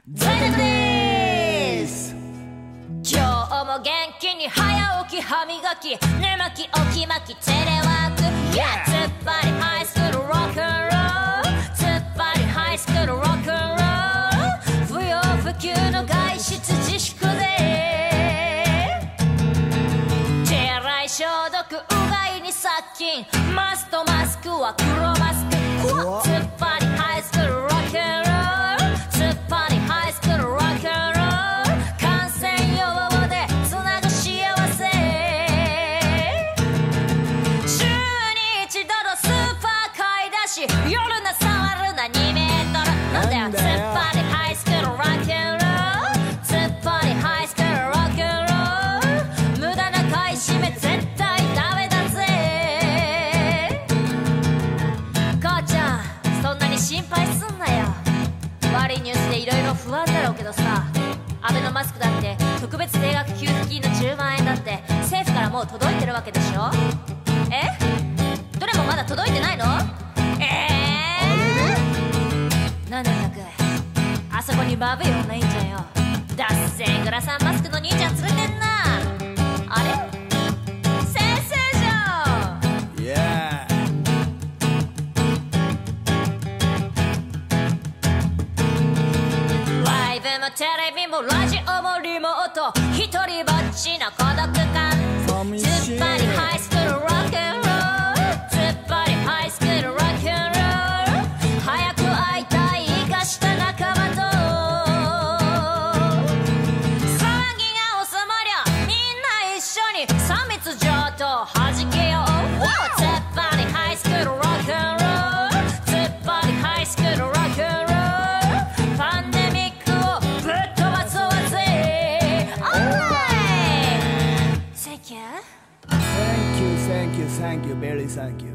在宅です。今日も元気に早起き歯磨き寝巻き起き巻きテレワーク、yeah! 突っ張りハイスクールロックンロール、突っ張りハイスクールロックンロール、不要不急の外出自粛で手洗い消毒うがいに殺菌、マストマスクは黒マスク、突っ張りハイスクールロックンロール、突っ張りハイスクールロックンロール、感染予防でつなぐ幸せ、週に一度のスーパー買い出し、夜な触るな2メートルなんだよ、突っ張りハイスクールロックンロール、突っ張りハイスクールロックンロール、無駄な買い占め絶対ダメだぜ。母ちゃんそんなに心配すんなよ。悪いニュースでいろいろ不安だろうけどさ、アベノマスクだって特別定額給付金の10万円だって政府からもう届いてるわけでしょ。どれもまだ届いてないの？なんだったくあそこにバブい女いんじゃんよ。だっせグラサンマスクの兄ちゃん連れてんな。あれ先生じゃん。 イエーイ。 ライブもテレビもラジオもリモート、一人ぼっちの孤独感、突っ張りハイスクールロックンロール、突っ張りハイスクールロックンロール、早く会いたい生かした仲間と騒ぎが収まりゃみんな一緒に3密上等弾けよう、突っ張りハイスクールロックンロール、突っ張りハイスクールロックンロール、パンデミックをぶっ飛ばそうぜ。オーライ Thank you Thank you, thank you, thank you, very thank you.